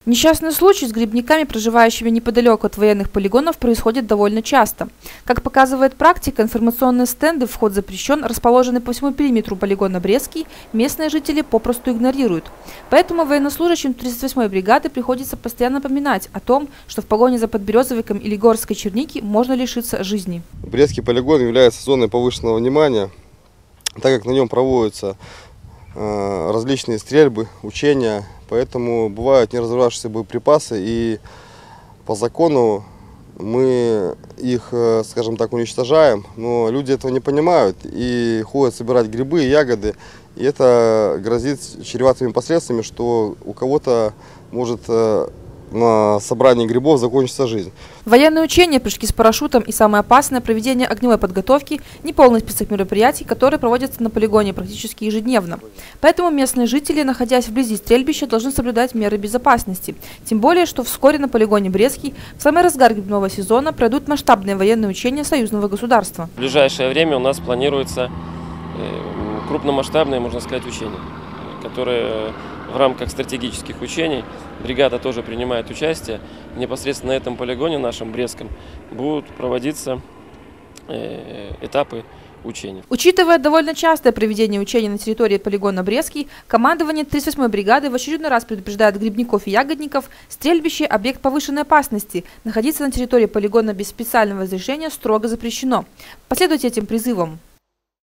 Несчастные случаи с грибниками, проживающими неподалеку от военных полигонов, происходят довольно часто. Как показывает практика, информационные стенды «Вход запрещен», расположенные по всему периметру полигона Брестский, местные жители попросту игнорируют. Поэтому военнослужащим 38-й бригады приходится постоянно напоминать о том, что в погоне за подберезовиком или горской черники можно лишиться жизни. Брестский полигон является зоной повышенного внимания, так как на нем проводятся различные стрельбы, учения, поэтому бывают неразорвавшиеся боеприпасы, и по закону мы их, скажем так, уничтожаем, но люди этого не понимают и ходят собирать грибы и ягоды, и это грозит чреватыми последствиями, что у кого-то может на собрании грибов закончится жизнь. Военные учения, прыжки с парашютом и самое опасное – проведение огневой подготовки – неполный список мероприятий, которые проводятся на полигоне практически ежедневно. Поэтому местные жители, находясь вблизи стрельбища, должны соблюдать меры безопасности. Тем более, что вскоре на полигоне Брестский в самый разгар грибного сезона пройдут масштабные военные учения союзного государства. В ближайшее время у нас планируется крупномасштабные, можно сказать, учения, которые в рамках стратегических учений бригада тоже принимает участие. Непосредственно на этом полигоне нашем Брестском будут проводиться этапы учений. Учитывая довольно частое проведение учений на территории полигона Брестский, командование 38-й бригады в очередной раз предупреждает грибников и ягодников: стрельбище – объект повышенной опасности. Находиться на территории полигона без специального разрешения строго запрещено. Последуйте этим призывам.